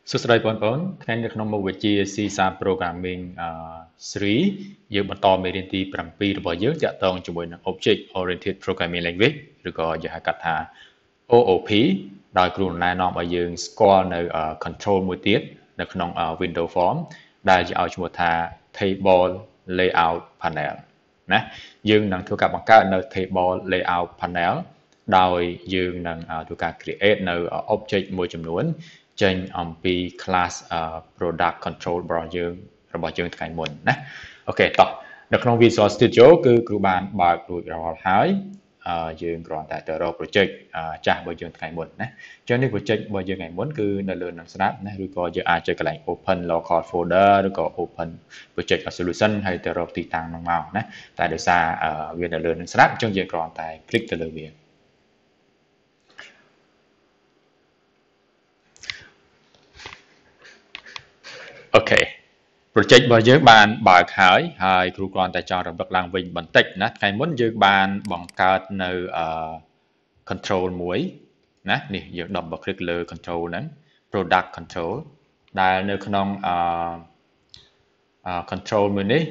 សួស្តីបងប្អូនថ្ងៃនេះក្នុងមុខវិជ្ជា C Sharp Programming 3យើងបន្តមេរៀនទី7របស់យើងទាក់ទងជាមួយនឹង Object Oriented Programming Language ឬក៏យើងហៅកាត់ថា OOP ដោយគ្រូណែនាំឲ្យយើងស្គាល់នៅ control មួយទៀតនៅក្នុង window form ដែលជាឲ្យឈ្មោះថា Table Layout Panel ណាយើងនឹងធ្វើការបង្កើតនៅ Table Layout Panel ដោយយើងនឹងធ្វើការ create នៅ object មួយចំនួនចេញអំពី class product control របស់យើងថ្ងៃមុនណាអូខេតោះនៅក្នុង Visual Studio គឺគ្រូបានបើករួចរាល់ហើយយើងគ្រាន់តែទៅរក project ចាស់របស់យើងថ្ងៃមុនណាអញ្ចឹងនេះ project របស់យើងថ្ងៃមុនគឺនៅលើនឹងស្រាប់ណាឬក៏យើងអាចចុចកន្លែង open local folder ឬក៏ open project solution ហើយទៅរកទីតាំងហ្នឹងមកណាតែដោយសារវានៅលើនឹងស្រាប់អញ្ចឹងយើងគ្រាន់តែ click ទៅលើវាអូខេ project របស់យើងបានបើកហើយគ្រូគ្រាន់តែចង់រំលឹកឡើងវិញបន្តិចណាថ្ងៃមុនយើងបានបង្កើតនៅcontrol មួយណានេះយើង double click លើ control ហ្នឹង product control ដែលនៅក្នុងcontrol មួយនេះ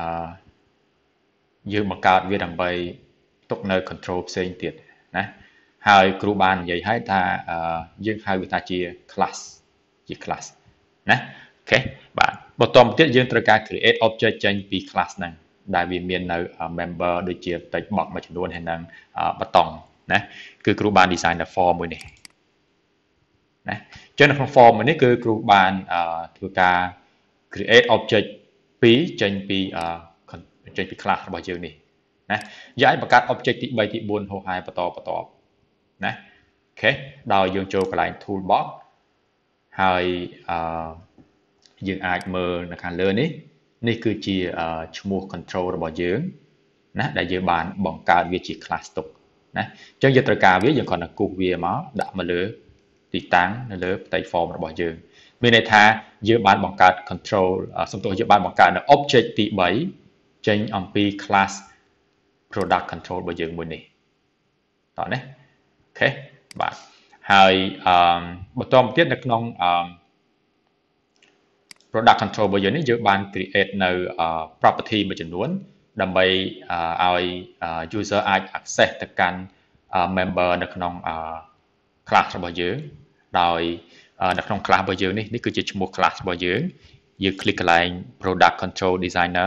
យើងបង្កើតវាដើម្បីទុកនៅ control ផ្សេងទៀតណាហើយគ្រូបាននិយាយឲ្យថាយើងហៅវាថាជា class ណាអូខេបាទបន្តមកទៀតយើងត្រូវការ create object ចេញពី class ហ្នឹងដែលវាមាននៅ member ដូចជា text box មួយចំនួនហើយនឹងបតុងណាគឺគ្រូបាន design នៅ form មួយនេះណាអញ្ចឹងនៅក្នុង form មួយនេះគឺគ្រូបានធ្វើការ create object 2ចេញពី class របស់យើងនេះណាយើងអាចបង្កើត object ទី3ទី4ហោហាយបន្តណាអូខេដោយយើងចូលកន្លែង toolbox ហើយយើងអាចមើលនៅខាងលើនេះគឺជាឈ្មោះ control របស់យើងណាដែលយើងបានបង្កើតវាជា class ទុកណាអញ្ចឹងយើងត្រូវការវាយើងគ្រាន់តែគូសវាមកដាក់មកលើទីតាំងនៅលើផ្ទៃ form របស់យើងមានន័យថាយើងបានបង្កើត control សំទោសយើងបានបង្កើតនៅ object ទី3ចេញអំពី class product control របស់យើងមួយនេះតោះណាអូខេបាទហើយបន្តមកទៀតនៅក្នុង product control របស់យើងនេះយើងបាន create នៅ property មួយចំនួនដើម្បីឲ្យ user អាច access ទៅកាន់ member នៅក្នុង class របស់យើងដោយនៅក្នុង class របស់យើងនេះគឺជាឈ្មោះ class របស់យើង click កន្លែង product control designer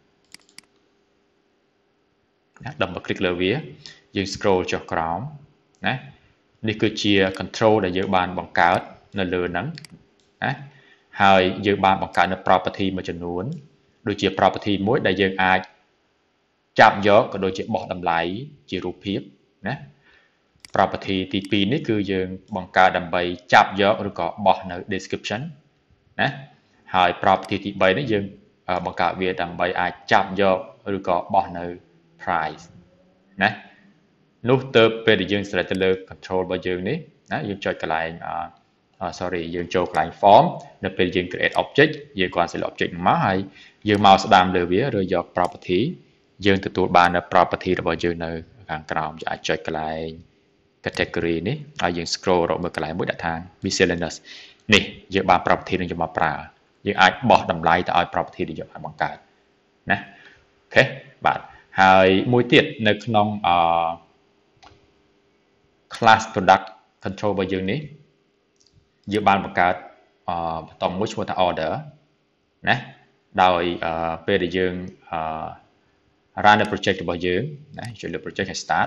ណាdouble click លើវាយើង scroll ចុះក្រោមណានេះគឺជា control ដែលយើងបានបង្កើតនៅលើហ្នឹងណាហើយយើងបានបង្កើតនៅ property មួយចំនួនដូចជា property មួយដែលយើងអាចចាប់យកក៏ដូចជាបោះតម្លៃជារូបភាពណា property ទី2នេះគឺយើងបង្កើតដើម្បីចាប់យកឬក៏បោះនៅ description ណាហើយ property ទី3នេះយើងបង្កើតវាដើម្បីអាចចាប់យកឬក៏បោះនៅ price ណានោះទៅពេលដែលយើង select ទៅលើ control របស់យើងនេះណាយើងចុចកន្លែងយើងចូលកន្លែង form នៅពេលយើង create object យើងគ្រាន់ select object មកហើយយើងមកស្ដាមលើវាឬយក property យើងទទួលបាននៅ property របស់យើងនៅខាងក្រោមយើងអាចចុចកន្លែង category នេះហើយយើង scroll រកមើលកន្លែងមួយដាក់ថា miscellaneous នេះយើងបាន property នឹងយកមកប្រើយើងអាចបោះតម្លៃទៅឲ្យ property ដែលយើងបានបង្កើតណាអូខេបាទហើយមួយទៀតនៅក្នុង class product control របស់យើងនេះយើងបានបង្កើតបតុងមួយឈ្មោះថា order ណាដោយពេលដែលយើងrun នៅ project របស់យើងណាចុចលើ project ហើយ start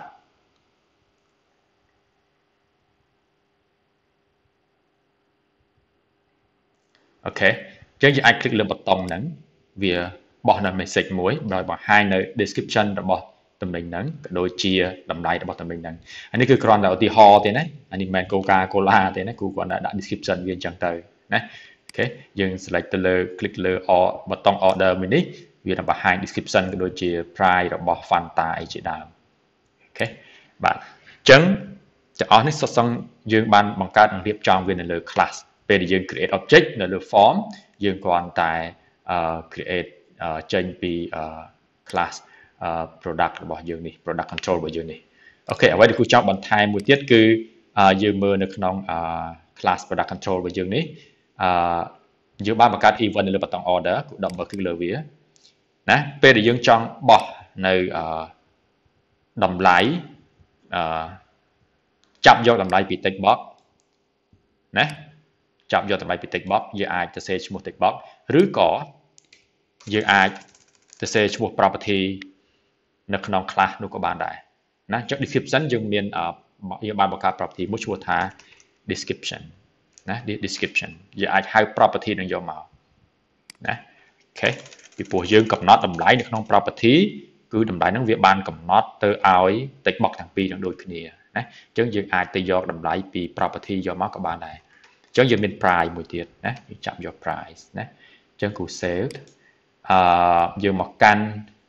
អូខេអញ្ចឹងយើងអាច click លើបតុងហ្នឹងវាបោះនៅ message មួយដោយបង្ហាញនៅ description របស់តំណែងហ្នឹងក៏ដូចជាតម្លៃរបស់តំណែងហ្នឹងអានេះគឺគ្រាន់តែឧទាហរណ៍ទេណាអានេះមិនមែន Coca-Cola ទេណាគូគ្រាន់តែដាក់ description វាអញ្ចឹងទៅណាអូខេយើង select ទៅលើ click លើបតុង order មួយនេះវានឹងបង្ហាញ description ក៏ដូចជា price របស់ Fanta អីជាដើមអូខេបាទអញ្ចឹងទាំងអស់នេះសុទ្ធសឹងយើងបានបង្កើតនិងរៀបចំវានៅលើ class ពេលដែលយើង create object នៅលើ form យើងគ្រាន់តែ create ចេញពី class product របស់យើងនេះ product control របស់យើងនេះអូខេអ្វីដែលគូចង់បន្ថែមមួយទៀតគឺយើងមើលនៅក្នុង class product control របស់យើងនេះយើងបានបង្កើត event នៅលើប៊ូតុង order គូ double click លើវាណាពេលដែលយើងចង់បោះនៅតម្លៃចាប់យកតម្លៃពី text box ណាចាប់យកតម្លៃពី text box យើងអាចទៅសេឈ្មោះ text box ឬក៏យើងអាចទៅសេឈ្មោះ property នៅក្នុង class នោះក៏បានដែរណាចុះ description យើងមានយើងបានបង្កើត property មួយឈ្មោះថា description ណា description យើងអាចហៅ property នឹងយកមកណាអូខេពីព្រោះយើងកំណត់តម្លៃនៅក្នុង property គឺតម្លៃហ្នឹងវាបានកំណត់ទៅឲ្យ text box ទាំងពីរនឹងដូចគ្នាណាអញ្ចឹងយើងអាចទៅយកតម្លៃពី property យកមកក៏បានដែរអញ្ចឹងយើងមាន price មួយទៀតណាយើងចាប់យក price ណាអញ្ចឹងគូ save យើងមកកាន់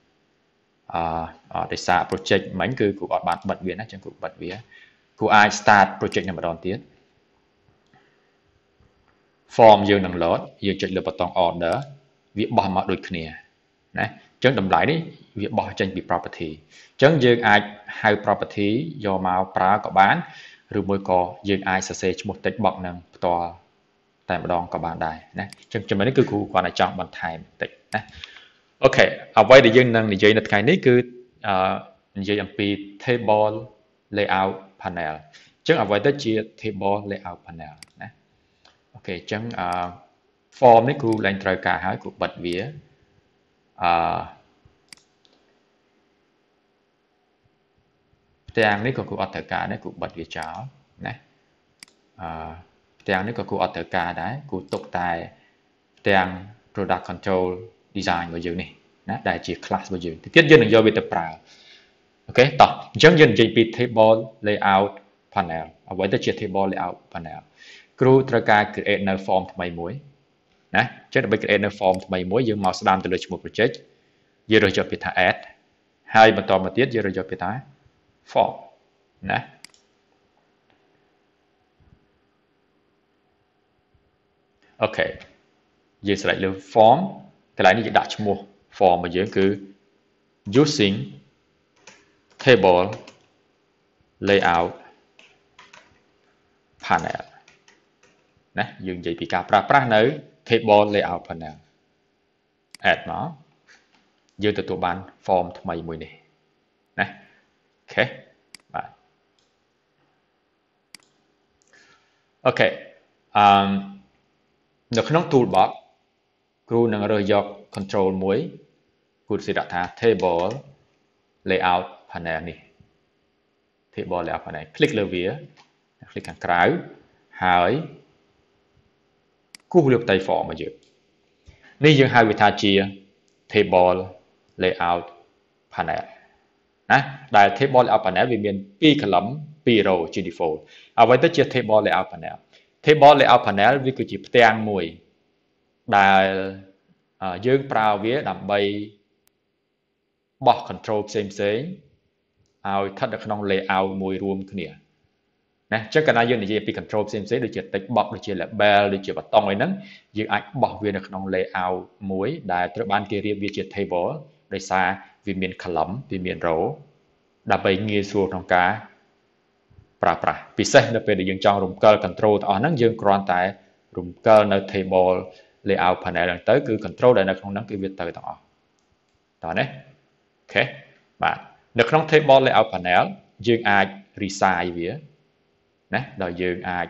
ដោយសារ project មិញគឺគូអត់បានបិទវាណាអញ្ចឹងគូបិទវាគូអាច start project នឹងម្ដងទៀត form យើងនឹង load យើងចុចលើប៊ូតុង order វាបោះមកដូចគ្នាណាអញ្ចឹងតម្លៃនេះវាបោះចេញពី property អញ្ចឹងយើងអាចហៅ property យកមកប្រើក៏បានឬមួយក៏យើងអាចសរសេរឈ្មោះ text box នឹងផ្ទាល់តែម្ដងក៏បានដែរណាអញ្ចឹងចំណុចនេះគឺគ្រូគាត់តែចង់បន្ថែមបន្តិចណាអូខេអ្វីដែលយើងនឹងនិយាយនៅថ្ងៃនេះគឺនិយាយអំពី table layout panel អញ្ចឹងអ្វីទៅជា table layout panel ណាអូខេអញ្ចឹងform នេះគ្រូឡើងត្រូវការហើយគ្រូបិទវាផ្ទាំងនេះក៏គ្រូអត់ត្រូវការដែរគ្រូបិទវាចោលណាផ្ទាំងនេះក៏គ្រូអត់ត្រូវការដែរគ្រូទុកតែផ្ទាំង product control design របស់យើងនេះណាដែលជា class របស់យើងទៀតយើងនឹងយកវាទៅប្រើអូខេតោះអញ្ចឹងយើងនិយាយពី table layout panel អ្វីទៅជា table layout panel គ្រូត្រូវការ create នៅ form ថ្មីមួយណាអញ្ចឹងដើម្បី create នៅ form ថ្មីមួយយើងមកស្ដាមទៅលើឈ្មោះ project យើងរើសយកពាក្យថា add ហើយបន្តមកទៀតយើងរើសយកពាក្យថា form ណាអូខេយើង select លើ form កន្លែងនេះយើងដាក់ឈ្មោះ form របស់យើងគឺ using table layout panel ណាយើងនិយាយពីការប្រើប្រាស់នៅ table layout panel add មកយើងទទួលបាន form ថ្មីមួយនេះណាអូខេបាទអូខេនៅក្នុង toolbox គ្រូនឹងរើសយក control មួយគ្រូsẽដាក់ថា table layout panel នេះ table layout panel click លើវា click ខាងក្រៅហើយគូសលើផ្ទៃ form របស់យើងនេះយើងហៅវាថាជា table layout panel ណាដែល table layout panel វាមាន2 column 2 row ជា default អ្វីទៅជា table layout panel table layout panel វាគឺជាផ្ទាំងមួយដែលយើងប្រើវាដើម្បីបោះ control ផ្សេងៗឲ្យស្ថិតនៅក្នុង layout មួយរួមគ្នាណាអញ្ចឹងកាលណាយើងនិយាយពី control ផ្សេងៗដូចជា text box ដូចជា label ដូចជាប៊ូតុងអីហ្នឹងយើងអាចបោះវានៅក្នុង layout មួយដែលត្រូវបានគេរៀបវាជា table ដោយសារវាមាន column វាមាន row ដើម្បីងាយស្រួលក្នុងការប្រើប្រាស់ពិសេសនៅពេលដែលយើងចង់រំកិល control ទាំងអស់ហ្នឹងយើងគ្រាន់តែរំកិលនៅ table layout panel ហ្នឹងទៅគឺ control ដែលនៅក្នុងហ្នឹងគឺវាទៅទាំងអស់តោះណាអូខេបាទនៅក្នុង table layout panel យើងអាច resize វាណាដល់យើងអាច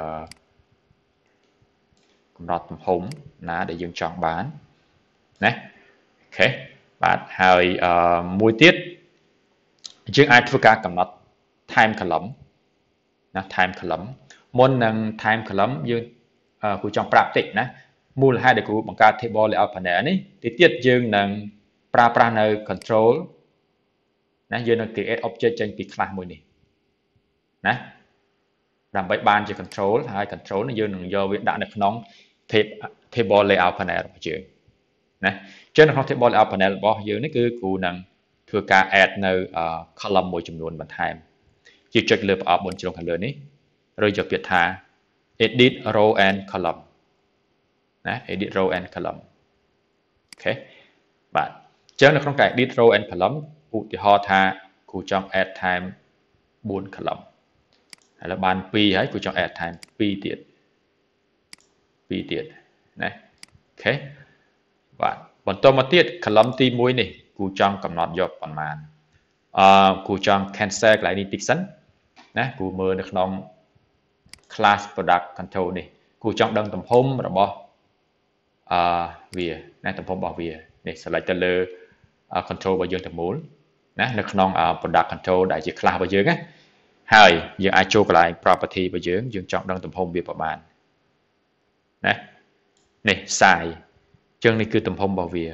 កំណត់ទំហំណាដែលយើងចង់បានណាអូខេបាទហើយមួយទៀតយើងអាចធ្វើការកំណត់ time column ណា time column មុននឹង time column យើងគូចង់ប្រាប់តិចណាមូលហេតុដែលគូបង្កើត table layout panel នេះទីទៀតយើងនឹងប្រើប្រាស់នៅ control ណាយើងនឹង create object ចេញពី class មួយនេះណាដើម្បីបានជា control ហើយ control នេះយើងនឹងយកវាដាក់នៅក្នុង table layout panel របស់យើងណាអញ្ចឹងនៅក្នុង table layout panel របស់យើងនេះគឺគ្រូនឹងធ្វើការ add នៅ column មួយចំនួនបន្ថែមជាចុចលើប្រអប់4ជ្រុងខាងលើនេះឬយកពាក្យថា edit row and column ណា edit row and column អូខេបាទអញ្ចឹងនៅក្នុងការ edit row and column ឧទាហរណ៍ថាគ្រូចង់ add time 4 column ឥឡូវបាន2ហើយគូចង់ add time 2ទៀត 2ទៀតណាអូខេបាទបន្តមកទៀត column ទី1នេះគូចង់កំណត់យកប៉ុន្មានគូចង់ cancel កន្លែងនេះតិចសិនណាគូមើលនៅក្នុង class product control នេះគូចង់ដឹងទំហំរបស់វាណាទំហំរបស់វានេះ select ទៅលើ control របស់យើងទាំងមូលណានៅក្នុង product control ដែលជា class របស់យើងណាហើយយើងអាចចូលកន្លែង property របស់យើងចង់ដឹងទំហំវាប្រមាណណានេះ size ចឹងនេះគឺទំហំរបស់វា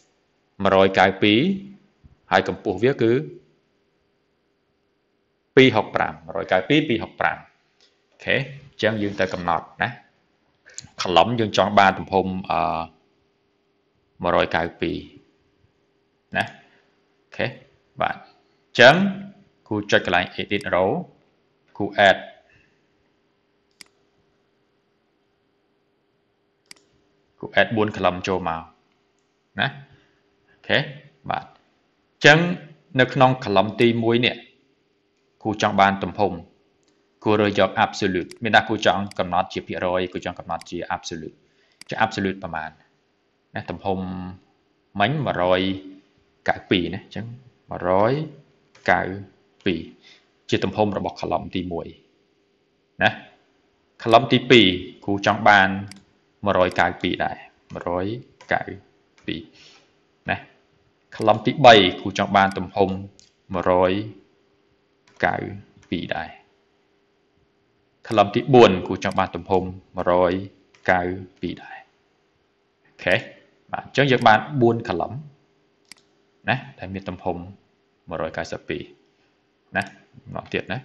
192ហើយកម្ពស់វាគឺ265 192 265អូខេចឹងយើងទៅកំណត់ណា column យើងចង់បានទំហំ192ណាអូខេបាទចឹងគូចុចកន្លែង edit row គូ add 4 column ចូលមកណាអូខេបាទចឹងនៅក្នុង column ទី1នេះគូចង់បានទំហំគូរើសយក absolute មានថាគូចង់កំណត់ជាភាគរយគូចង់កំណត់ជា absolute ជា absolute ប្រមាណណាទំហំមិញ192ណាអញ្ចឹង192ជាទំហំរបស់ column ទី1ណា column ទី2គូចង់បាន192ដែរ192ណា column ទី3គូចង់បានទំហំ192ដែរ column ទី4គូចង់បានទំហំ192ដែរអូខេបាទអញ្ចឹងយើងបាន4 column ណាដែលមានទំហំ192ណាមកទៀតណា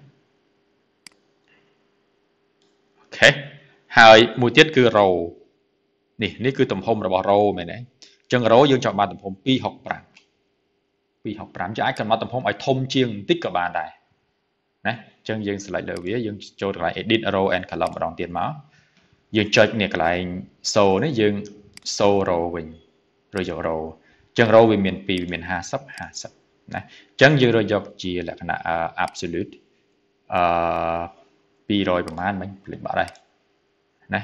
អូខេហើយមួយទៀតគឺ row នេះគឺទំហំរបស់ row មែនទេអញ្ចឹង row យើងចង់បានទំហំ265យើងអាចកំណត់ទំហំឲ្យធំជាងបន្តិចក៏បានដែរណាអញ្ចឹងយើង select លើវាយើងចូលកន្លែង edit row and column ម្ដងទៀតមកយើងចុចនេះកន្លែង show នេះយើង show row វិញឬយក row អញ្ចឹង row វាមាន2វាមាន50 50ណាអញ្ចឹងយើងរើសយកជាលក្ខណៈ absolute 200ប្រហែលមិញភ្លេចបាត់ហើយណា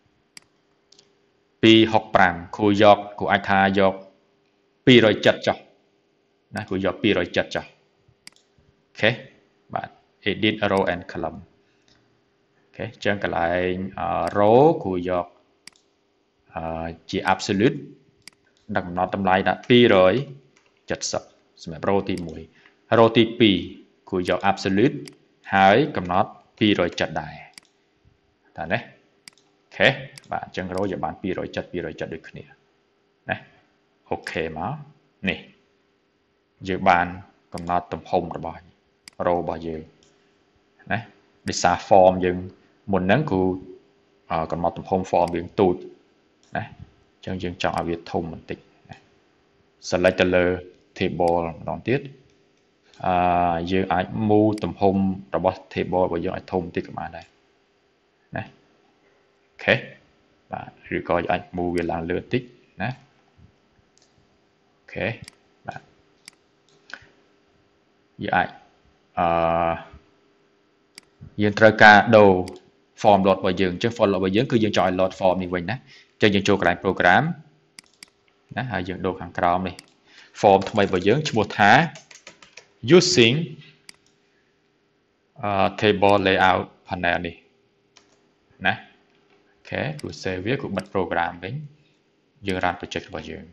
265គូអាចថាយក270ចុះណាគូយក270ចុះអូខេបាទ edit row and column អូខេអញ្ចឹងកន្លែង row គូយកជា absolute ដាក់កំណត់តម្លៃដាក់270សម្រាប់ row ទី1 row ទី2គូយក absolute ហើយកំណត់270ដែរតាណាអូខេបាទអញ្ចឹង row យកបាន270ដូចគ្នាណាអូខេមកនេះយើងបានកំណត់ទំហំរបស់ row របស់យើងណាដោយសារ form យើងមុនហ្នឹងគឺកំណត់ទំហំ form យើងទូចណាអញ្ចឹងយើងចង់ឲ្យវាធំបន្តិចណា select ទៅលើ table ម្ដងទៀតយើងអាច move ទំហំរបស់ table របស់យើងឲ្យធំបន្តិចក៏បានដែរណាអូខេបាទឬក៏អាច move វាឡើងលើបន្តិចណាអូខេបាទយើងអាចយើងត្រូវការដូរ form load របស់យើងអញ្ចឹង form load របស់យើងគឺយើងចង់ឲ្យ load form នេះវិញណាអញ្ចឹងយើងចូលកន្លែង program ណាហើយយើងដូរខាងក្រោមនេះ form ថ្មីរបស់យើងឈ្មោះថា using table layout panel នេះណាអូខេគូ save វាគូបិទ program វិញយើង run project របស់យើង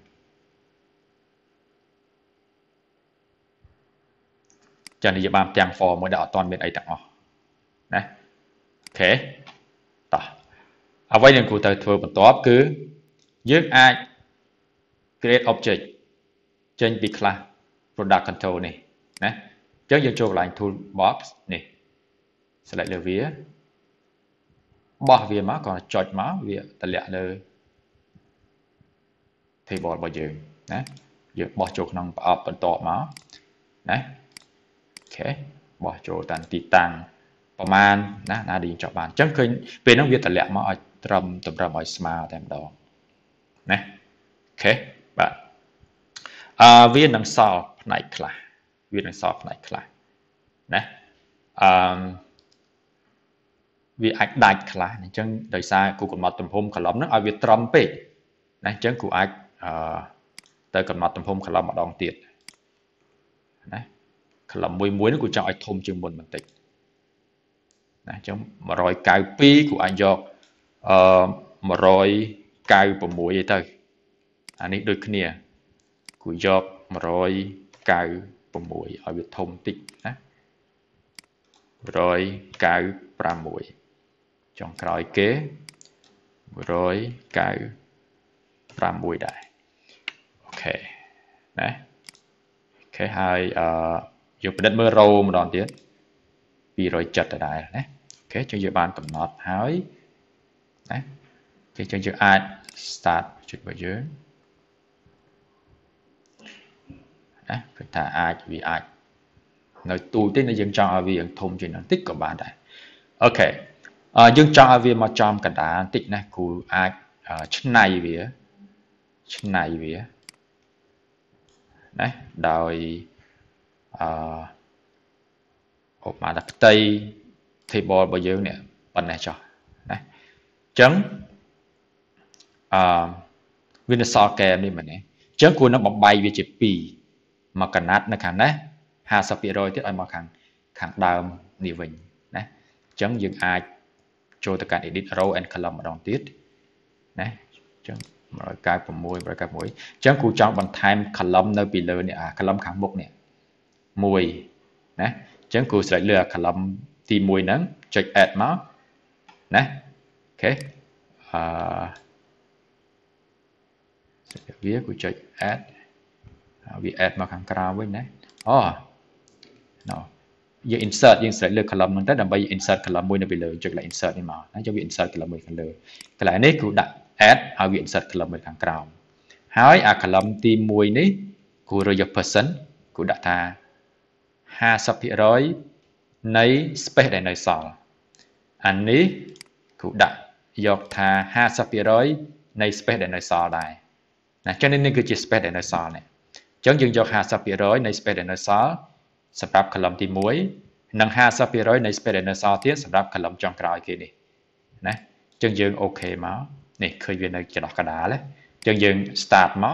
ចា៎នេះយើងបានទាំង form មួយដែលអត់ទាន់មានអីទាំងអស់ណាអូខេតោះអ្វីដែលគូទៅធ្វើបន្ទាប់គឺយើងអាច create object ចេញពី class product control នេះណាអញ្ចឹងយើងចូលកន្លែង toolbox នេះ select លើវាបោះវាមកក៏ចុចមកវាតម្លាក់លើ table របស់យើងណាយើងបោះចូលក្នុងប្រអប់បន្ទាប់មកណាអូខេបោះចូលតាមទីតាំងប្រមាណណាដែលយើងចង់បានអញ្ចឹងឃើញពេលហ្នឹងវាតម្លាក់មកឲ្យត្រឹមតម្រឹមឲ្យស្មើតែម្ដងណាអូខេបាទវានឹងសល់ផ្នែកខ្លះណា vì ạch đạch là chẳng đời xa cô còn mặt tầm hôm khả lắm nó ở việc trầm bê này chẳng cô ạch tới còn mặt tầm hôm khả lắm mà đong tiệt này khả lắm mùi muối nó cũng cho ạch thông chương buồn bằng tịch này chẳng mà rồi cài pi của anh dọc mà rồi cài vào muối vậy thôi anh ấy đôi kia của dọc mà rồi cài vào muối ở việc thông tịch rồi cài pra muối trong kroi kế rồi cài pra muối đại ok đấy cái hai dùng đất mơ rô một đòn tiếng vì rồi chật ở đây đấy cái cho dự bàn cầm nọt hỏi đấy cái cho dự ai start chuyện bởi dưới đấy phải thả ai vì ai nói tù tên là dân cho vì thông chuyện nó tích của bạn đây ok dân cho vì mà trong cả đá tích này của ai chân này vía đấy đòi hộp mà đặt tây thì bò bao nhiêu nè phần này cho đấy chấm viên so kèm đi mà nè chấm của nó bóng bay về chữ pì mà cần nát nó khẳng đấy hà sập bị rồi tiếp ai mà khẳng đào nhiều vinh đấy chấm dừng ai cho tất cả edit row and column ở đòn tiết đấy chấm rồi cái mũi chấm của trong bằng time column nơi bị lơ nè column khẳng mục nè mùi đấy chấm của sẽ lừa column thì mùi nắng check add máu đấy ok viết của check add vì add mà khẳng cao với đấy no giờ insert nhưng sẽ lừa column nó rất là bây insert column mùi nó bị lừa check lại insert đi mà nó cho bị insert column mùi khẳng lừa cái lại này cũng đặt add vì insert column mùi khẳng cao hỏi column thì mùi này của rồi person của đặt ta 50%នៃ space ដែលនៅសល់អានេះគ្រូដាក់យកថា 50%នៃ space ដែលនៅសល់ដែរណាចឹងនេះគឺជា space ដែលនៅសល់នេះចឹងយើងយក 50%នៃ space ដែលនៅសល់សម្រាប់ column ទី1និង 50%នៃ space ដែលនៅសល់ទៀតសម្រាប់ column ចុងក្រោយគេនេះណាចឹងយើងអូខេមកនេះឃើញវានៅចន្លោះកណ្ដាលចឹងយើង start មក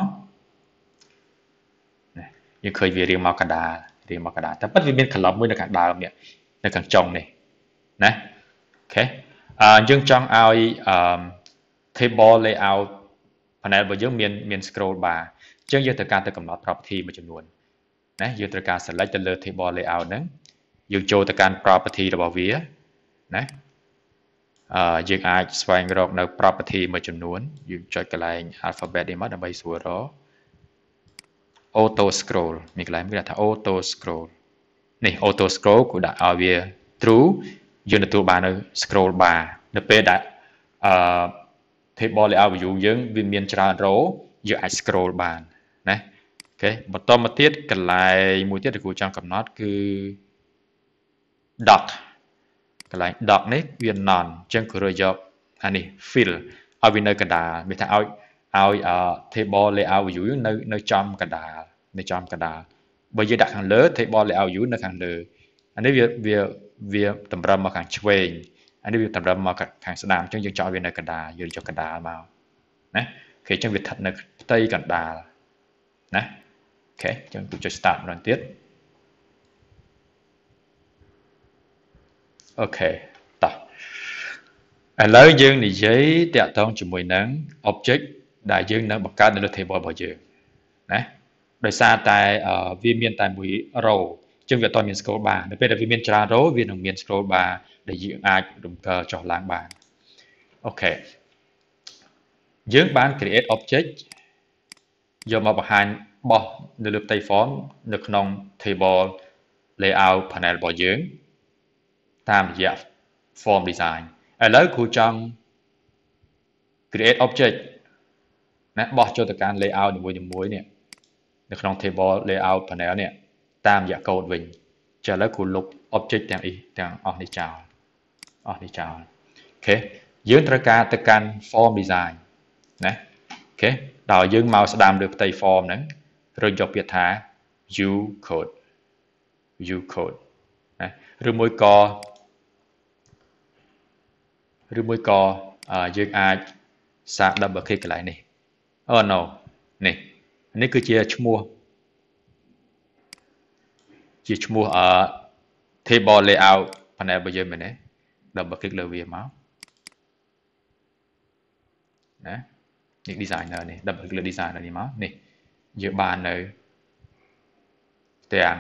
យើងឃើញវារៀងមកកណ្ដាលតែប៉ិតវាមាន column មួយនៅខាងដើមនេះនៅខាងចុងនេះណាអូខេយើងចង់ឲ្យtable layout panel របស់យើងមាន scroll bar អញ្ចឹងយើងត្រូវការទៅកំណត់ property មួយចំនួនណាយើងត្រូវការ select ទៅលើ table layout ហ្នឹងយើងចូលទៅកាន់ property របស់វាណាយើងអាចស្វែងរកនៅ property មួយចំនួនយើងចុចកន្លែង alphabet នេះមកដើម្បីស្រួលរកauto scroll មានកន្លែងគេថា auto scroll នេះ auto scroll គឺដាក់ឲ្យវា true យើងទទួលបាននៅ scroll bar នៅពេលដែលtable layout view យើងវាមានច្រើន row យើងអាច scroll បានណាអូខេបន្តមកទៀតកន្លែងមួយទៀតដែលគ្រូចង់កំណត់គឺ doc កន្លែង doc នេះវា none អញ្ចឹងគ្រូយកអានេះ fill ឲ្យវានៅកណ្ដាលមានថាឲ្យ table layout view នៅចំកណ្ដាលបើយើងដាក់ខាងលើ table layout view នៅខាងលើអានេះវាតម្រឹមមកខាងឆ្វេងអានេះវាតម្រឹមមកខាងស្ដាំអញ្ចឹងយើងចោលវានៅកណ្ដាលយើងចុចកណ្ដាលមកណាអូខេអញ្ចឹងវាស្ថិតនៅផ្ទៃកណ្ដាលណាអូខេអញ្ចឹងtôiចុច start ម្ដងទៀតអូខេតោះឥឡូវយើងនិយាយតាក់ទងជាមួយនឹង object ដែលយើងនឹងបង្កើតនៅលើ table របស់យើងណាដោយសារតែវាមានតែមួយ row អញ្ចឹងវាអត់មាន scroll bar នៅពេលដែលវាមានច្រើន row វានឹងមាន scroll bar ដែលយើងអាចរំកិលចុះឡើងបានអូខេយើងបាន create object យកមកបង្ហាញបោះនៅលើផ្ទៃ form នៅក្នុង table layout panel របស់យើងតាមរយៈ form design ឥឡូវគ្រូចង់ create object ណាបោះចូលទៅកាន់ layout នីមួយៗនេះនៅក្នុង table layout panel នេះតាមរយៈ code វិញចាឥឡូវគ្រូលុប object ទាំងអស់នេះចោលអូខេយើងត្រូវការទៅកាន់ form design ណាអូខេដល់យើងមកស្ដាំលើផ្ទៃ form ហ្នឹងឬយកពាក្យថា view code ណាឬមួយក៏ឬមួយក៏យើងអាចសាក double click កន្លែងនេះ oh no នេះគឺជាឈ្មោះ table layout panel របស់យើងមែនទេ double click លើវាមកណានេះ designer នេះ double click លើ designer នេះមកនេះយើងបាននៅទាំង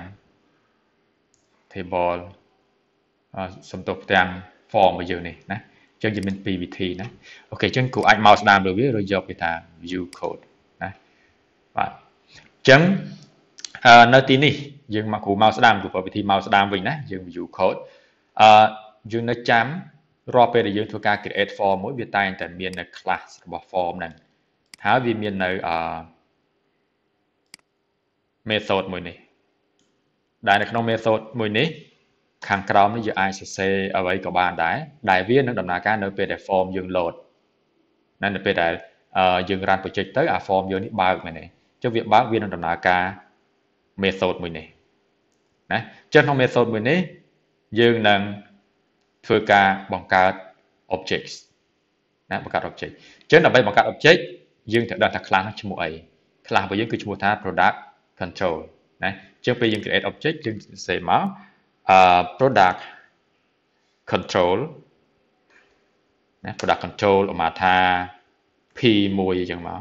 table សំទោសទាំង form របស់យើងនេះណាអញ្ចឹងយើងមានពីរវិធីណាអូខេអញ្ចឹងគ្រូអាចមកស្ដាមលើវាឬយកវាថា view code ណាបាទអញ្ចឹងនៅទីនេះយើងមកគ្រូមកស្ដាមគ្រូប្រើវិធីមកស្ដាមវិញណាយើង view code យើងនៅចាំរាល់ពេលដែលយើងធ្វើការ create form មួយវាតែងតែមាននៅ class របស់ form ហ្នឹងហើយវាមាននៅmethod មួយនេះដែលនៅក្នុង method មួយនេះខាងក្រោមនេះយើងអាចសរសេរអ្វីក៏បានដែរដែលវានឹងដំណើរការនៅពេលដែល form យើង load នៅពេលដែលយើង run project ទៅអា form យើងនេះបើកមែនទេចុះវាបើកវានឹងដំណើរការ method មួយនេះណាចុះក្នុង method មួយនេះយើងនឹងធ្វើការបង្កើត objects ណាបង្កើត object អញ្ចឹងដើម្បីបង្កើត object យើងត្រូវដឹងថា class នោះឈ្មោះអី class របស់យើងគឺឈ្មោះថា product control ណាអញ្ចឹងពេលយើង create object យើងសរសេរមកproduct control ណា product control ឧមាថា P1 អញ្ចឹងមក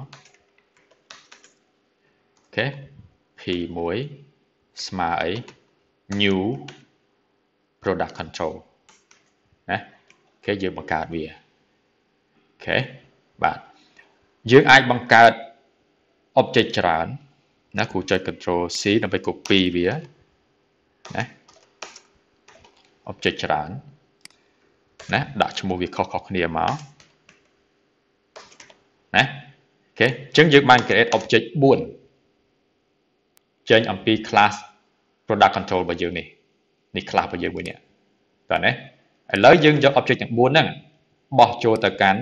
អូខេ P1 ស្មើអី new product control ណាអូខេយើងបង្កើតវាអូខេបាទយើងអាចបង្កើត object ច្រើនណាគ្រូចុច control C ដើម្បី copy វាណា object ច្រើនណាដាក់ឈ្មោះវាខុសៗគ្នាមកណាអូខេអញ្ចឹងយើងបាន create object 4ចេញអំពី class product control របស់យើងនេះ class របស់យើងមួយនេះតើណាឥឡូវយើងយក object ទាំង4ហ្នឹងបោះចូលទៅកាន់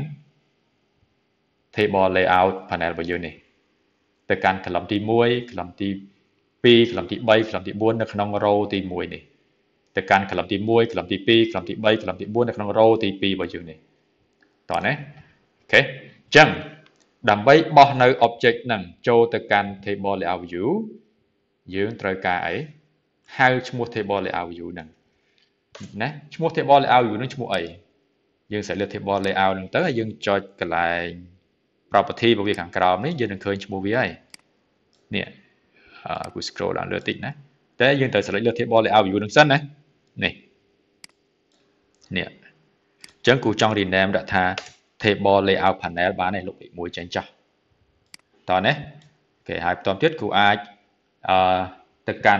table layout panel របស់យើងនេះទៅកាន់ column ទី1 column ទី2 column ទី3 column ទី4នៅក្នុង row ទី1នេះទៅកាន់ column ទី1 column ទី2 column ទី3 column ទី4នៅក្នុង row ទី2របស់យើងនេះតោះណាអូខេអញ្ចឹងដើម្បីបោះនៅ object ហ្នឹងចូលទៅកាន់ table layout view យើងត្រូវការអីហៅឈ្មោះ table layout view ហ្នឹងណាឈ្មោះ table layout view ហ្នឹងឈ្មោះអីយើងsẽ លើ table layout ហ្នឹងទៅហើយយើងចុចកន្លែង property របស់វាខាងក្រោមនេះយើងនឹងឃើញឈ្មោះវាហើយនេះគូ scroll ឡើងលើតិចណាតែយើងត្រូវ select លើ table layout view ហ្នឹងសិនណានេះអញ្ចឹងគូចង់ rename ដាក់ថា table layout panel បានឯងលុបលេខ1ចេញចោះតោះណាអូខេហើយបន្តទៀតគូអាចទៅកាន់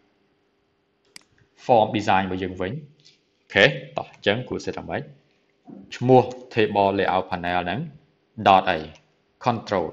form design របស់យើងវិញអូខេតោះអញ្ចឹងគូ set យ៉ាងម៉េចឈ្មោះ table layout panel ហ្នឹង dot អី control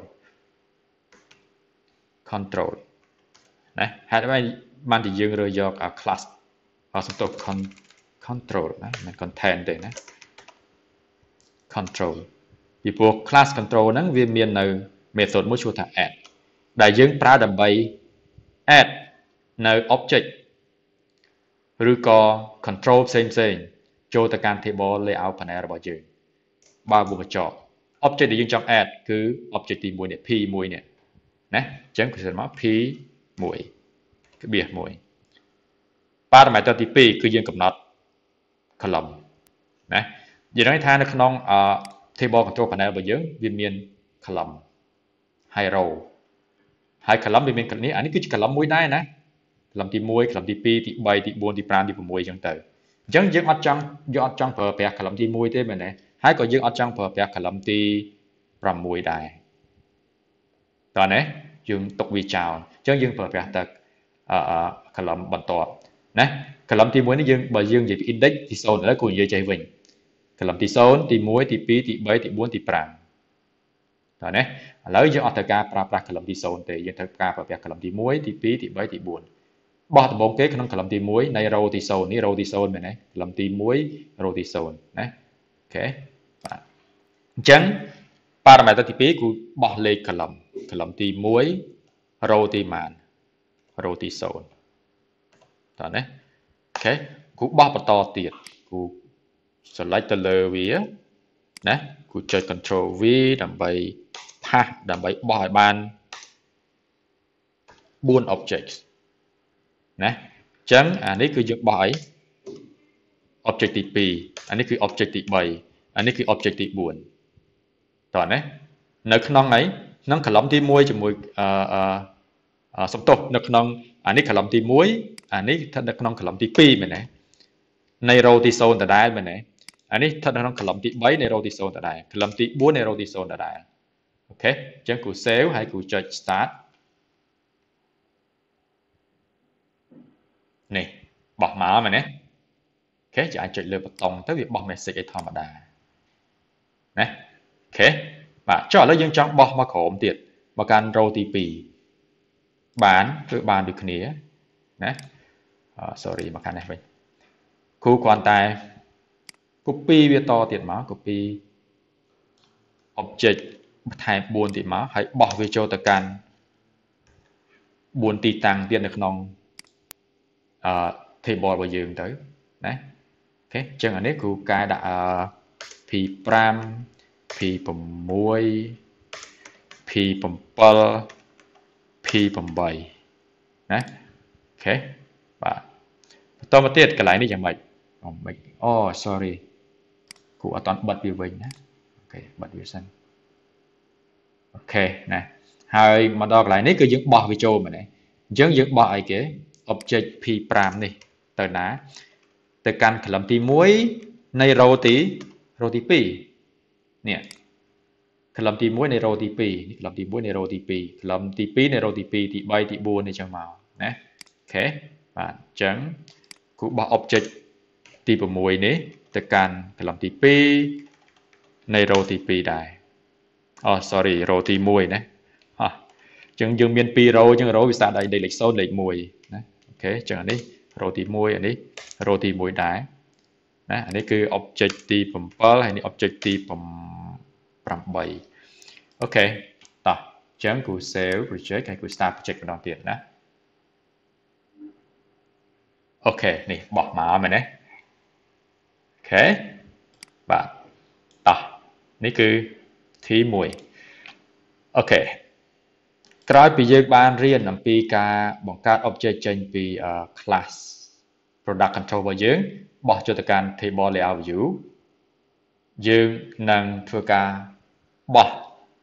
ណាហេតុអីបានតែយើងរើសយក class សំទោស control ណាមិន content ទេណា control ពីព្រោះ class control ហ្នឹងវាមាននៅ method មួយឈ្មោះថា add ដែលយើងប្រើដើម្បី add នៅ object ឬក៏ control ផ្សេងចូលទៅកាន់ table layout panel របស់យើងបើវាបញ្ចប់ object ដែលយើងចង់ add គឺ object ទី1នេះ P1 នេះណាអញ្ចឹងគឺមក P1 ក្បៀស1 parameter ទី2គឺយើងកំណត់ column ណានិយាយថានៅក្នុង table control panel របស់យើងវាមាន column ហើយ row ហើយ column វាមាននេះអានេះគឺជា column មួយដែរណា column ទី1 column ទី2ទី3ទី4ទី5ទី6អញ្ចឹងទៅអញ្ចឹងយើងអត់ចង់ប្រើប្រាស់ column ទី1ទេមែនទេហើយក៏យើងអត់ចង់ប្រើប្រាស់ column ទី6ដែរតើណាយើងទុកវាចោលអញ្ចឹងយើងប្រើប្រាស់តែ column បន្ទាប់ណា column ទី1នេះយើងបើយើងនិយាយពី index ទី0ឥឡូវគូនិយាយចេះវិញ column ទី0ទី1ទី2ទី3ទី4ទី5តើណាឥឡូវយើងអត់ត្រូវការប្រើប្រាស់ column ទី0ទេយើងត្រូវការប្រើប្រាស់ column ទី1ទី2ទី3ទី4បោះដំបូងគេក្នុង column ទី1នៃ row ទី0នេះ row ទី0មែនទេ column ទី1 row ទី0ណាអូខេបាទអញ្ចឹង parameter ទី2គឺបោះលេខ column ទី1 row ទីម៉ាន row ទី0តើណាអូខេគូបោះបន្តទៀតគូ select ទៅលើវាណាគូចុច control V ដើម្បីផាសដើម្បីបោះឲ្យបាន4 object ណាអញ្ចឹងអានេះគឺយើងបោះអី object ទី2អានេះគឺ object ទី3អានេះគឺ object ទី4តោះណានៅក្នុងអីក្នុង column ទី1ជាមួយសំទោសនៅក្នុងអានេះ column ទី1អានេះស្ថិតនៅក្នុង column ទី2មែនទេនៃ row ទី0ដដែលមែនទេអានេះស្ថិតនៅក្នុង column ទី3នៃ row ទី0ដដែល column ទី4នៃ row ទី0ដដែលអូខេអញ្ចឹងគូ save ហើយគូចុច start នេះបោះមកមែនទេអូខេចាំអាចចុចលើប៊ូតុងទៅវាបោះ message ឲ្យធម្មតាណាអូខេបាទចុះឥឡូវយើងចង់បោះមកក្រោមទៀតមកកាន់ row ទី2បានគឺបានដូចគ្នាណាsorry មកកាន់នេះវិញគ្រូគ្រាន់តែ copy វាតទៀតមក copy object ថែម4ទៀតមកហើយបោះវាចូលទៅកាន់4ទីតាំងទៀតនៅក្នុងtable របស់យើងទៅណាអូខេអញ្ចឹងអានេះគ្រូកែដាក់ P5 P6 P7 P8 ណាអូខេបាទបន្តមកទៀតកន្លែងនេះយ៉ាងម៉េចអូ sorry គ្រូអត់តាន់បិទវាវិញណាអូខេបិទវាសិនអូខេណាហើយមកដល់កន្លែងនេះគឺយើងបោះវាចូលមែនទេអញ្ចឹងយើងបោះអីគេ object P5 នេះទៅណាទៅកាន់ column ទី1នៃ row ទី 2នេះ column ទី1នៃ row ទី2នេះ column ទី1នៃ row ទី2 column ទី2នៃ row ទី2ទី3ទី4នេះចឹងមកណាអូខេបាទអញ្ចឹងគូបោះ object ទី6នេះទៅកាន់ column ទី2នៃ row ទី2ដែរអូ sorry row ទី1ណាអញ្ចឹងយើងមាន2 row អញ្ចឹង row វាស្អាតលេខ0លេខ1ណាអូខេអញ្ចឹងអានេះ row ទី1អានេះ row ទី1ដែរណាអានេះគឺ object ទី7ហើយនេះ object ទី8អូខេតោះអញ្ចឹងគូ save project ហើយគូ start project ម្ដងទៀតណាអូខេនេះបោះមកមែនទេអូខេបាទតោះនេះគឺ T1 អូខេក្រោយពីយើងបានរៀនអំពីការបង្កើត object ចេញពី class product control របស់យើងបោះចូលទៅកាន់ table layout view យើងនឹងធ្វើការបោះ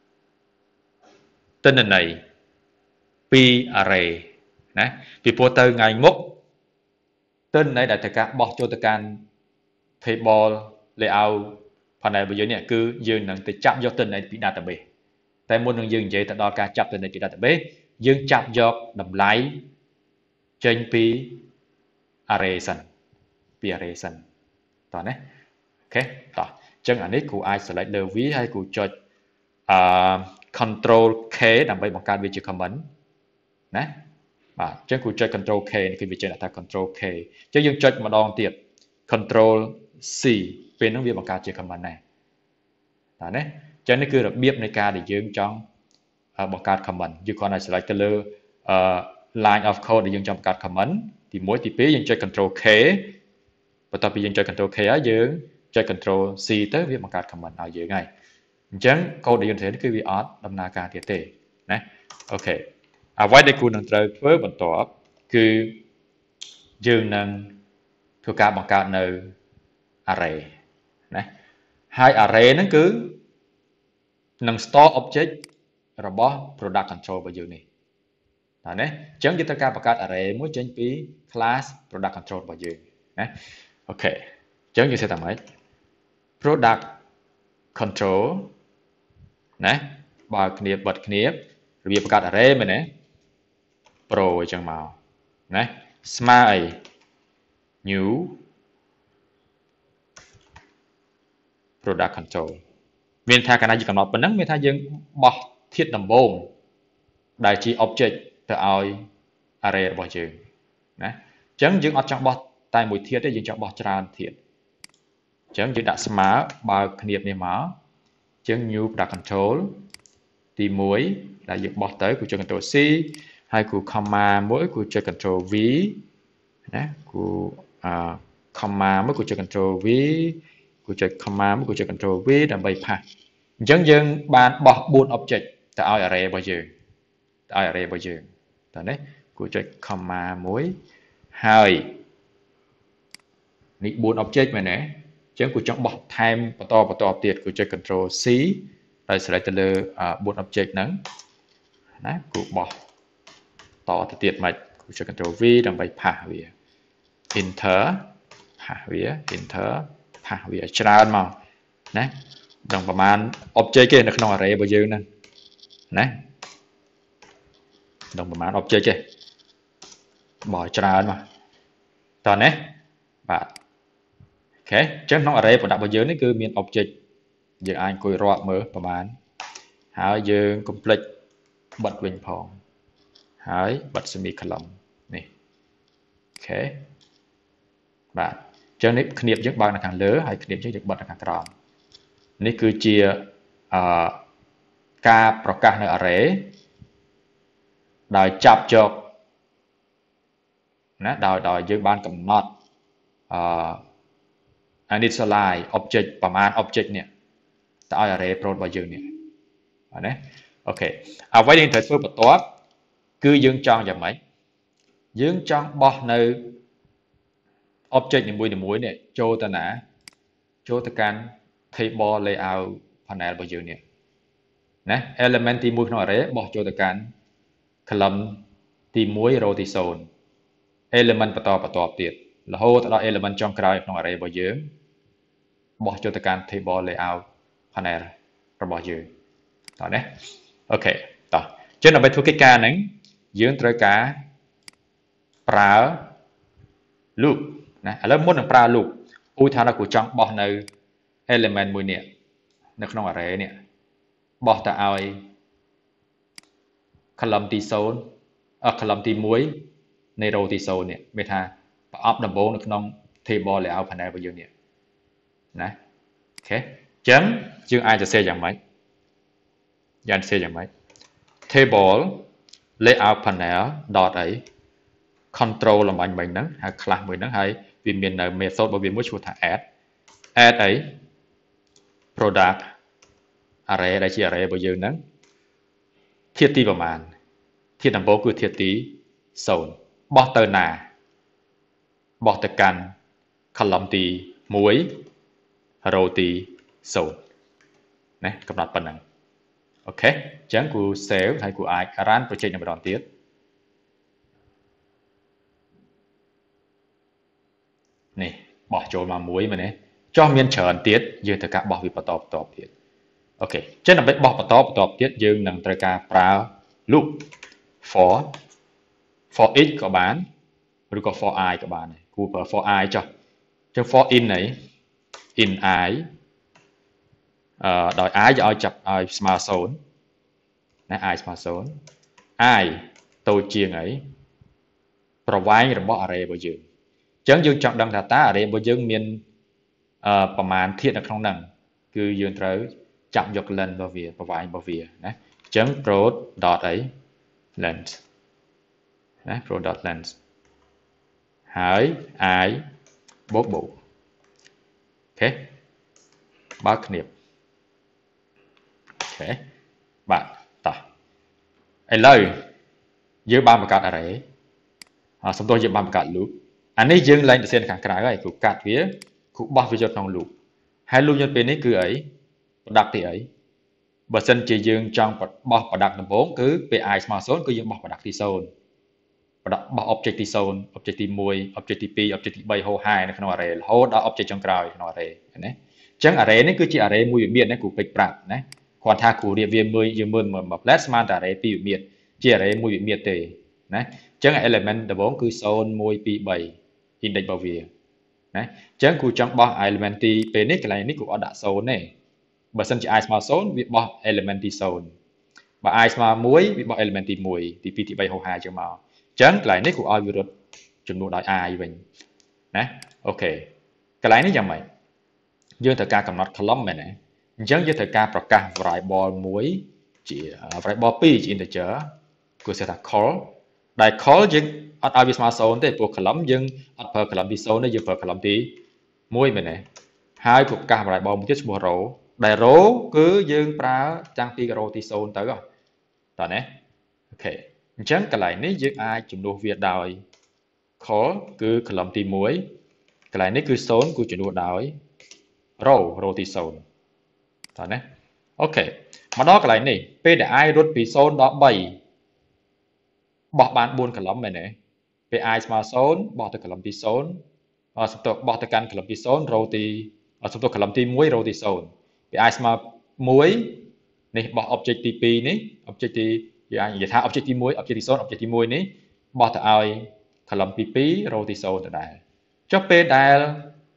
ទិន្នន័យពី array ណាពីព្រោះទៅថ្ងៃមុខទិន្នន័យដែលត្រូវការបោះចូលទៅកាន់ table layout panel របស់យើងនេះគឺយើងនឹងទៅចាប់យកទិន្នន័យពី database តែមុននឹងយើងនិយាយទៅដល់ការចាប់ទិន្នន័យពី database យើងចាប់យកតម្លៃចេញពី array សិនពី array សិនតោះណាអូខេតោះអញ្ចឹងអានេះគ្រូអាច select លើ V ហើយគ្រូចុចcontrol K ដើម្បីបង្កើតវាជា comment ណាបាទអញ្ចឹងគ្រូចុច control K នេះគឺវាចេញថា control K អញ្ចឹងយើងចុចម្ដងទៀត control C ពេលហ្នឹងវាបង្កើតជា comment ដែរតើណាអញ្ចឹងនេះគឺរបៀបនៃការដែលយើងចង់បង្កើត comment យើងគ្រាន់តែ select ទៅលើline of code ដែលយើងចង់បង្កើត comment ទី1ទី2យើងចុច control K បន្ទាប់ពីយើងចុច control K ហើយយើងចុច control C ទៅវាបង្កើត comment ឲ្យយើងហើយអញ្ចឹង code ដែលយើងរៀនគឺវាអត់ដំណើរការទៀតទេណាអូខេអ្វីដែលគូនឹងត្រូវធ្វើបន្ទាប់គឺយើងនឹងធ្វើការបង្កើតនៅ array ណាហើយ array ហ្នឹងគឺនឹង store object របស់ product control របស់យើងនេះតើណាអញ្ចឹងយើងត្រូវការបង្កើត array មួយចេញពី class product control របស់យើងណាអូខេអញ្ចឹងយើងសេតែម៉េច product control ណាបើគ្នាបិទគ្នារបៀបបង្កើត array មែនទេ pro អញ្ចឹងមកណាស្មើអី new product control មានថាកាលណាយើងកំណត់ប៉ុណ្ណឹងមានថាយើងបោះធាតុដំបូងដែលជា object ទៅឲ្យ array របស់យើងណាអញ្ចឹងយើងអត់ចង់បោះតែមួយធាតុទេយើងចង់បោះច្រើនធាតុអញ្ចឹងយើងដាក់ស្មើបើគ្នានេះមកអញ្ចឹង new product control ទី1ដែលយើងបោះទៅគូចុច control C ហើយគូ comma មួយគូចុច control V ណាគូcommaមួយគូចុច control V គូกูจะ command กูจะ control v ดับไปพาจังยังบานบอกบุญ object แต่เอาอะไรบ่เยอะแต่เอาอะไรบ่เยอะตอนนี้กูจะ command มุ้ยให้นี่บุญ object ไหมเนี่ยจังกูจะบอก time ต่อเตียดกูจะ control c ได้สไลด์เลยบุญ object นั้นนะกูบอกต่อเตียดมากูจะ control v ดับไปพาเวีย enter พาเวีย enter พาเวียชนะมานะดังประมาณ object เกในขนมอะไรบ่เยอะนั่นนะดังประมาณ object เกบ่ชนะมาตอนนี้บาทโอเคจังขนมอะไรบ่ดับบ่เยอะนี่คือมี object อย่างอันคุยรอดมือประมาณหายืง complete บัดวิ่งพองหายบัดสมีคลำนี่โอเคบาทจังนี้ขณีบยึกบางในทางเลือให้ขณีบยึกบัดในทางกลางนี่คือเจียการประกาศในอะไรโดยจับจบนะโดยยึดบ้านกำหนดinitialize object ประมาณ object เนี่ยแต่เอาอะไรโปรดไว้ยึดเนี่ยนะโอเคเอาไว้ในถ่ายรูปประตัวคือยึดจองอย่างไรยึดจองบอกใน object ในมวยเนี่ยโจตนาโจตการtable layout panel บ่យើងនេះណា element ទី1ក្នុង array បោះចូលទៅកាន់ column ទី1 row ទី0 element បន្តទៀតរហូតដល់ element ចុងក្រោយក្នុង array របស់យើងបោះចូលទៅកាន់ table layout panel របស់យើងតោះណាអូខេតោះចឹងដើម្បីធ្វើកិច្ចការហ្នឹងយើងត្រូវការប្រើ loop ណាឥឡូវមុននឹងប្រើ loop ឧទាហរណ៍ថាគូចង់បោះនៅelement មួយនេះនៅក្នុង array នេះបោះទៅឲ្យ column ទី0 column ទី1នៃ row ទី0នេះមានថាប្រអប់ដំបូងនៅក្នុង table layout panel របស់យើងនេះណាអូខេអញ្ចឹងយើងអាចសរសេរយ៉ាងម៉េចយ៉ាងសរសេរយ៉ាងម៉េច table layout panel dot អី control លំបាញ់មិញហ្នឹងហើយខ្លះមួយហ្នឹងហើយវាមាននៅ method របស់វាមួយឈ្មោះថា add អី product array ដែលជា array របស់យើងហ្នឹងធាតុទីប្រមាណធាតុដំបូងគឺធាតុទី0បោះទៅណាបោះទៅកាន់ column ទី1 row ទី0ណាកំណត់ប៉ុណ្ណឹងអូខេអញ្ចឹងគូ save ហើយគូអាច run project ម្ដងទៀតនេះបោះចូលមកមួយមែនទេចុះមានច្រើនទៀតយើងត្រូវការបោះវាបន្តទៀតអូខេអញ្ចឹងដើម្បីបោះបន្តទៀតយើងនឹងត្រូវការប្រើ loop for each ក៏បានឬក៏ for I ក៏បានដែរគួរប្រើ for I ចុះអញ្ចឹង for in នេះ in I ដោយ I ឲ្យចាប់ឲ្យស្មើ0ណា I ស្មើ0 I តូចជាងអីប្រវែងរបស់ array របស់យើងអញ្ចឹងយើងចង់ដឹងថាតើ array របស់យើងមានប្រមាណធាតុនៅក្នុងហ្នឹងគឺយើងត្រូវចាប់យក length របស់វាប្រវែងរបស់វាណាអញ្ចឹង prod dot អី length ណា prod dot length ហើយ I បូកអូខេបើកគ្នាអូខេបាទតោះឥឡូវយើងបានបង្កើត array សំដៅយើងបានបង្កើត loop អានេះយើងឡើងទៅសៀនខាងក្រៅហើយគូកាត់វាគូបោះវាយកក្នុង loop ហើយ loop យកពេលនេះគឺអី product ទីអីបើសិនជាយើងចង់បោះ product ដំបូងគឺពេល I ស្មើ0គឺយើងបោះ product ទី0បោះ object ទី0 object ទី1 object ទី2 object ទី3ហូរហែនៅក្នុង array រហូតដល់ object ចុងក្រោយក្នុង array ណាអញ្ចឹង array នេះគឺជា array មួយវិមាត្រណាគូពេចប្រាប់ណាគាត់ថាគូរៀបវាមើលយើងមើលមួយ plate ស្មើតែ array ពីរវិមាត្រជា array មួយវិមាត្រទេណាអញ្ចឹង element ដំបូងគឺ0 1 2 3 index របស់វាណាអញ្ចឹងគូចង់បោះ element ទីពេលនេះកន្លែងនេះគូអត់ដាក់0ទេបើសិនជា I ស្មើ0វាបោះ element ទី0បើ I ស្មើ1វាបោះ element ទី1ទី2ទី3ហូរហែចឹងមកអញ្ចឹងកន្លែងនេះគូឲ្យវារត់ចំនួនដោយ I វិញណាអូខេកន្លែងនេះយ៉ាងម៉េចយើងត្រូវការកំណត់ column មែនទេអញ្ចឹងយើងត្រូវការប្រកាស variable មួយជា variable 2ជា integer គឺហៅថា call ដែល call យើងអត់ឲ្យវាស្មើ0ទេព្រោះ column យើងអត់ប្រើ column ទី0ទេយើងប្រើ column ទី1មែនទេ hai của cả bài bom tiết mùa rổ đại rổ cứ dương pra trang pi rô thì sôn tới rồi tao nè ok chẳng cái này nếu dương ai chủng đồ việt đòi khó cứ làm tìm muối cái này nếu cứ sôn cứ chủng đồ đòi rô thì sôn tao nè ok mà đó cái này nè p để ai rút pi sôn đó 7 bỏ bán buôn cả lắm mày nè p ai mà sôn bỏ từ cả lắm pi sôn sắp tới bỏ từ căn cả lắm pi sôn rô thì sắp tới cả lắm tìm muối rô thì sôn p ai mà muối này bỏ object tp này object vậy tha object muối object zone object muối này bỏ từ ai column pp row thì zone từ đây cho p đài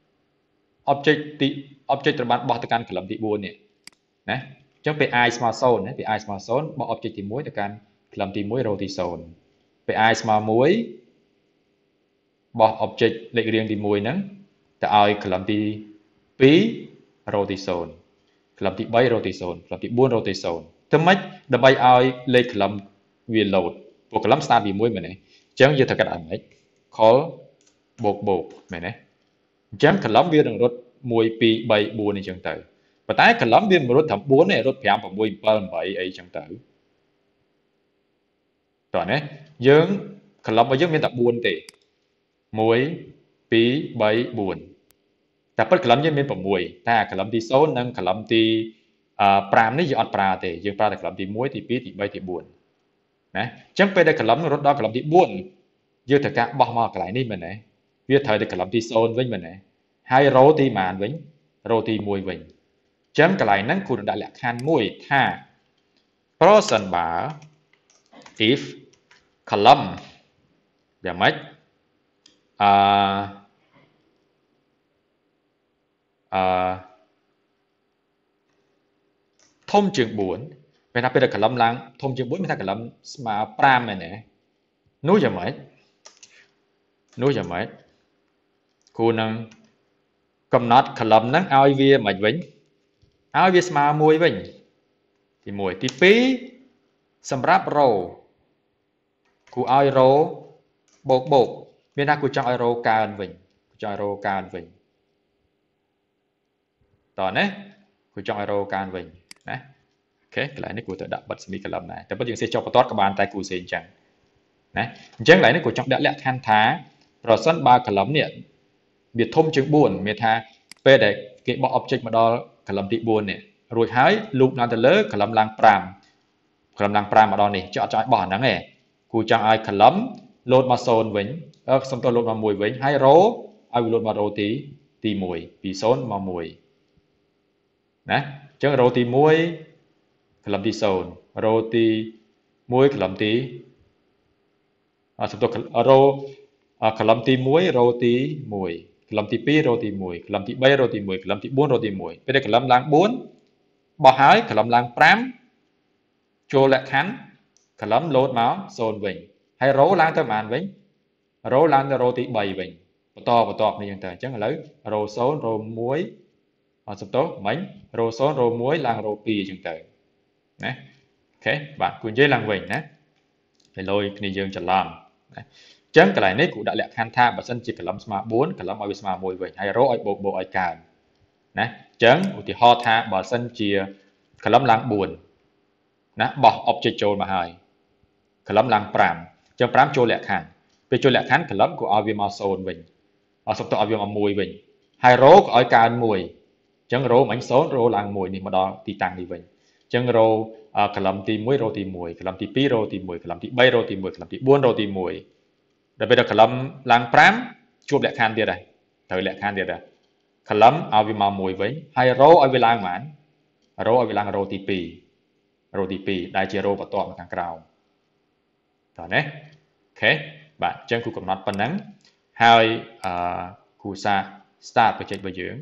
object từ bạn bỏ từ căn column thì buồn này nè cho p i smart zone này p i smart zone bỏ object thì muối từ căn column thì muối row thì zone p i smart muối bỏ object lệ riêng thì muối nè từ ai column thì p row thì zone column thì 3 row thì zone column thì 4 row thì zoneทำไมดับไปเอาเลขลำวีโหลดพวกลำสตาร์บีมวยเหมือนไงจังยืดถักกระดาษไหมขอโบกเหมือนไงจังขลำวีดังรถมวยปีใบบัวในจังเต๋อปัตตาขลำวีรถทำบัวเนี่ยรถพยายามผมมวยเปิ้ลใบไอ้จังเต๋อตอนนี้ยังขลำไปยังมีแต่บัวเตะมวยปีใบบัวแต่ปัจจุบันยังมีผมมวยแต่ขลำที่โซนนั่งขลำที่ปรามนี่ยังอัดปลาแต่ยังปลาแต่ขลุ่มที่มวยที่ปีที่ใบที่บุญนะจังไปได้ขลุ่มรถดอกขลุ่มที่บุญยืดแต่กะบอกมาไกลนี่มันไหนเวียดไทยได้ขลุ่มที่โซนวิ่งมันไหนให้โรตีมานวิ่งโรตีมวยวิ่งจังไกลนั้นคุณได้แหละคันมวยถ้าเพราะสันบ่า if ขลุ่มอย่างไรthông trường buồn vậy là bây giờ cả lâm lang thông trường buồn mới thay cả lâm mà pram này nè núi giờ mấy cô năng cầm nát cả lâm nắng ao vía mày vĩnh ao vía mà mùi vĩnh thì mùi tí pí sầm ráp rô cô ao rô bột bên ta cô cho ao rô cao vĩnh cho ao rô cao vĩnh tỏ nè cô cho ao rô cao vĩnh nè ok cái này nó của tự đặt bật semi cái lầm nàyแต่ปัจจุบันsẽ cho bắt các bạn tại cụ sen chẳng nè chẳng lại nó của trong đã lẽ than thá rồi sân ba cái lầm này biệt thông chứng buồn biệt tha về để cái bộ object mà đo cái lầm bị buồn này rồi hái lúc nào từ lớn cái lầm lang pram mà đo này cho bỏ nắng này cụ chẳng ai cái lầm lột mà sồn vĩnh xong tôi lột mà mùi vĩnh hai rố ai lột mà rô tí mùi vì sồn mà mùi nè chẳng rô tí mùi làm tí sồn roti muối làm tí sắp tới rô làm tí muối roti mùi làm tí pi roti mùi làm tí bay roti mùi làm tí buôn roti mùi bây giờ làm lang buôn bỏ hái làm lang pram cho lại khán làm lột máu sồn vĩnh hay rố lang tới màn vĩnh rố lang tới roti bay vĩnh to này chẳng chẳng là lấy rô sồn rô muối sắp tới mấy rô sồn rô muối lang rô pi chẳng tới nè ok bạn cũng dễ làm vậy nè để lôi cái dương trở làm chấm cái này nấy cũng đã lẹ khan tha và sân chỉ cả lâm smart 4 cả lâm ai smart mùi vậy hay rô ai bộ ai càn nè chấm thì ho tha và sân chia cả lâm lang buồn nè bỏ object trôi mà hai cả lâm lang pram chấm pram trôi lẹ khan về trôi lẹ khan cả lâm của ai mà sồn vậy sắp tới ai mà mùi vậy hay rô của ai càn mùi chấm rô mảnh số rô lang mùi này mà đo thì tăng đi vậy chẳng rô cả làm tí muối rô tí mùi cả làm tí pi rô tí mùi cả làm tí bay rô tí mùi cả làm tí buôn rô tí mùi rồi bây giờ cả làm lang pram chụp lại khan đi đây thời lại khan đi đây cả làm ao vi mà mùi với hai rô ao vi lang mãn rô ao vi lang rô tí pi đại chia rô và to mà càng cao rồi đấy ok bạn chân khu cầm nát phần nắng hai khu sa start với chạy bồi dưỡng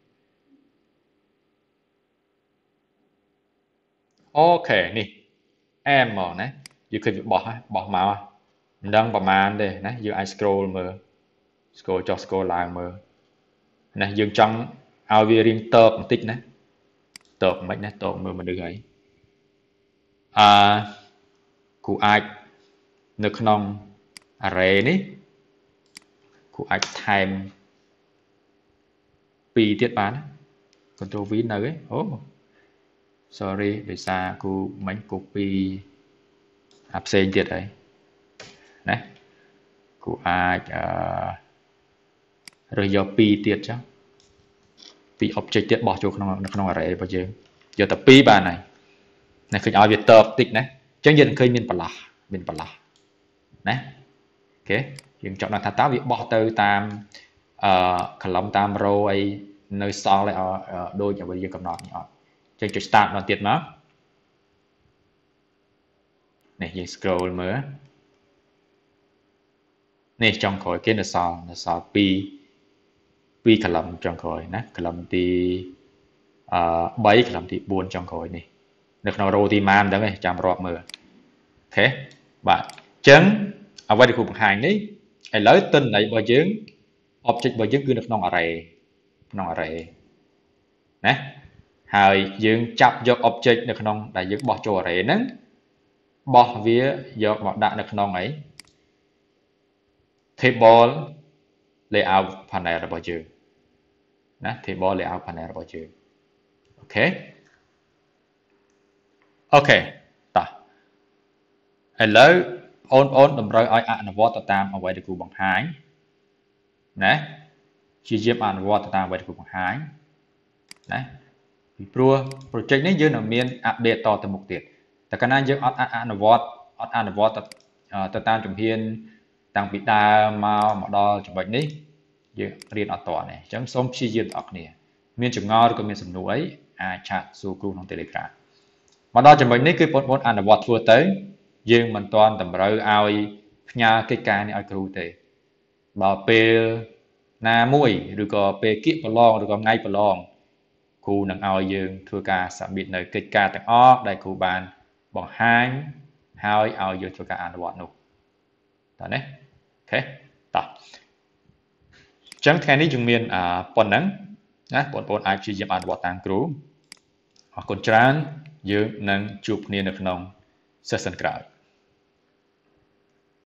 ok nè em mà nè giờ khi bỏ màu đang bỏ màn đây nè giờ ai scroll cho scroll lại mờ nè dương trong ao vi riêng tợp một tích nè tợp mấy nè tợp mờ mà được ấy cụ ai nước non array nè cụ ai time pi tiết bán control V នៅឯអូ sorry ដោយសារគូមិញ copy អាផ្សេងទៀតហើយណាគូអាចរើសយក2ទៀតចុះ2 object ទៀតបោះចូលក្នុង array របស់យើងយកតែ2បានហើយណាឃើញឲ្យវាតបតិចណាអញ្ចឹងយើងឃើញមានបន្លាស់ណាអូខេយើងចង់ដឹងថាតើវាបោះទៅតាមcolumn តាម row អីនៅសល់ឲ្យដូចអ្វីយើងកំណត់នេះអត់អញ្ចឹងចុច start ដល់ទៀតមកនេះយើង scroll មើលនេះចុងក្រោយគេនៅសល់2 column ចុងក្រោយណា column ទី3 column ទី4ចុងក្រោយនេះនៅក្នុង row ទីម៉ានមិនដឹងទេចាំរាប់មើលអូខេបាទអញ្ចឹងអ្វីដែលគ្រូបង្ហាញនេះឥឡូវទិន្នន័យរបស់យើង object របស់យើងគឺនៅក្នុង array ណាហើយយើងចាប់យក object នៅក្នុងដែលយើងបោះចូល array ហ្នឹងបោះវាយកមកដាក់នៅក្នុងអី table layout panel របស់យើងណា table layout panel របស់យើងអូខេតោះឥឡូវបងតម្រូវឲ្យអនុវត្តទៅតាមអ្វីដែលគ្រូបង្ហាញណាជាយាមអនុវត្តទៅតាមអ្វីដែលគ្រូបង្ហាញណាពីព្រោះ project នេះយើងនឹងមាន update តទៅមុខទៀតតែកាលណាយើងអត់អនុវត្តទៅតាមជំហានតាំងពីដើមមកដល់ចំណុចនេះយើងរៀនអត់ទាន់ទេអញ្ចឹងសូមព្យាយាមបងប្អូនគ្នាមានចម្ងល់ឬក៏មានសំណួរអីអាចឆាតសួរគ្រូក្នុង Telegram មកដល់ចំណុចនេះគឺបងប្អូនអនុវត្តធ្វើទៅយើងមិនទាន់តម្រូវឲ្យផ្ញើកិច្ចការនេះឲ្យគ្រូទេបើពេលណាមួយឬក៏ពេលគៀកប្រឡងឬក៏ថ្ងៃប្រឡងគ្រូនឹងឲ្យយើងធ្វើការ submit នៅកិច្ចការទាំងអស់ដែលគ្រូបានបង្ហាញហើយឲ្យយើងធ្វើការអនុវត្តនោះតើណាអូខេតោះអញ្ចឹងថ្ងៃនេះយើងមានប៉ុណ្ណឹងណាបងប្អូនអាចព្យាយាមអនុវត្តតាមគ្រូអរគុណច្រើនយើងនឹងជួបគ្នានៅក្នុង session ក្រោយ